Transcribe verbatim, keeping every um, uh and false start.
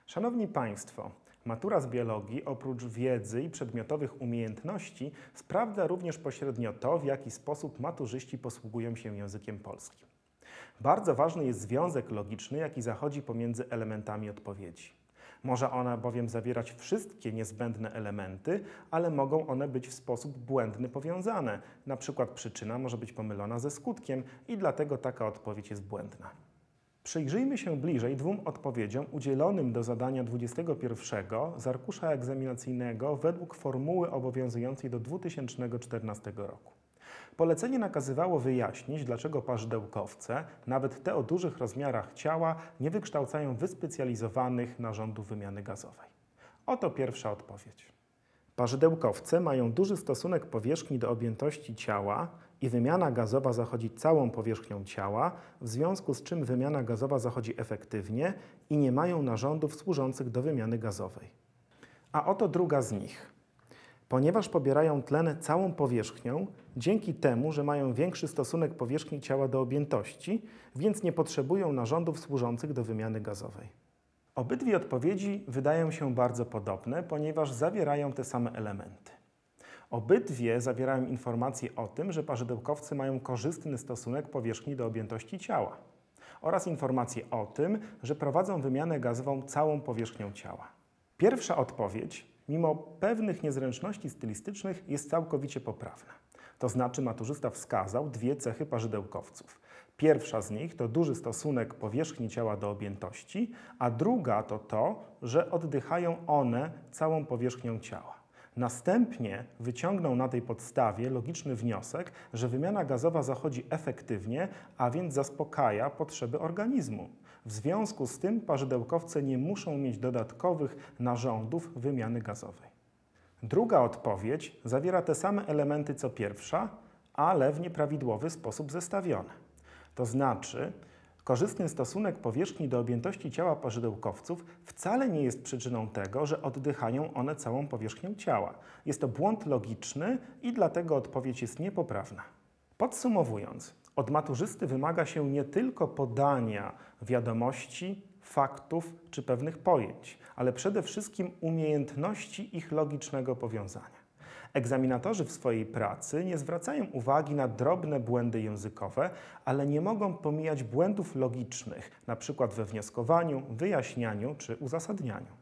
Szanowni Państwo, matura z biologii oprócz wiedzy i przedmiotowych umiejętności sprawdza również pośrednio to, w jaki sposób maturzyści posługują się językiem polskim. Bardzo ważny jest związek logiczny, jaki zachodzi pomiędzy elementami odpowiedzi. Może ona bowiem zawierać wszystkie niezbędne elementy, ale mogą one być w sposób błędny powiązane. Na przykład przyczyna może być pomylona ze skutkiem i dlatego taka odpowiedź jest błędna. Przyjrzyjmy się bliżej dwóm odpowiedziom udzielonym do zadania dwudziestego pierwszego z arkusza egzaminacyjnego według formuły obowiązującej do dwa tysiące czternastego roku. Polecenie nakazywało wyjaśnić, dlaczego parzydełkowce, nawet te o dużych rozmiarach ciała, nie wykształcają wyspecjalizowanych narządów wymiany gazowej. Oto pierwsza odpowiedź. Parzydełkowce mają duży stosunek powierzchni do objętości ciała i wymiana gazowa zachodzi całą powierzchnią ciała, w związku z czym wymiana gazowa zachodzi efektywnie i nie mają narządów służących do wymiany gazowej. A oto druga z nich. Ponieważ pobierają tlen całą powierzchnią, dzięki temu, że mają większy stosunek powierzchni ciała do objętości, więc nie potrzebują narządów służących do wymiany gazowej. Obydwie odpowiedzi wydają się bardzo podobne, ponieważ zawierają te same elementy. Obydwie zawierają informacje o tym, że parzydełkowce mają korzystny stosunek powierzchni do objętości ciała oraz informacje o tym, że prowadzą wymianę gazową całą powierzchnią ciała. Pierwsza odpowiedź, mimo pewnych niezręczności stylistycznych, jest całkowicie poprawna. To znaczy maturzysta wskazał dwie cechy parzydełkowców. Pierwsza z nich to duży stosunek powierzchni ciała do objętości, a druga to to, że oddychają one całą powierzchnią ciała. Następnie wyciągnął na tej podstawie logiczny wniosek, że wymiana gazowa zachodzi efektywnie, a więc zaspokaja potrzeby organizmu. W związku z tym parzydełkowce nie muszą mieć dodatkowych narządów wymiany gazowej. Druga odpowiedź zawiera te same elementy co pierwsza, ale w nieprawidłowy sposób zestawione. To znaczy, korzystny stosunek powierzchni do objętości ciała parzydełkowców wcale nie jest przyczyną tego, że oddychają one całą powierzchnią ciała. Jest to błąd logiczny i dlatego odpowiedź jest niepoprawna. Podsumowując, od maturzysty wymaga się nie tylko podania wiadomości, faktów czy pewnych pojęć, ale przede wszystkim umiejętności ich logicznego powiązania. Egzaminatorzy w swojej pracy nie zwracają uwagi na drobne błędy językowe, ale nie mogą pomijać błędów logicznych, na przykład we wnioskowaniu, wyjaśnianiu czy uzasadnianiu.